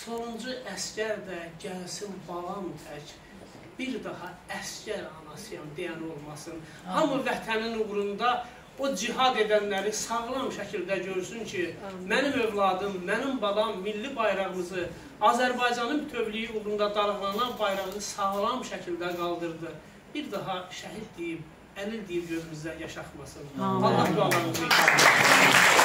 sonuncu əskər də gəlsin balam tək, bir daha əskər anasıyam deyən olmasın. Hamı vətənin uğrunda o cihad edənləri sağlam şəkildə görsün ki, mənim övladım, mənim balam milli bayrağımızı, Azərbaycanın bütövlüyü uğrunda dalğalanan bayrağı sağlam şəkildə qaldırdı. Bir daha şəhid deyib, əlil deyib gözümüzdən yaşatmasın. Allah dualarımızı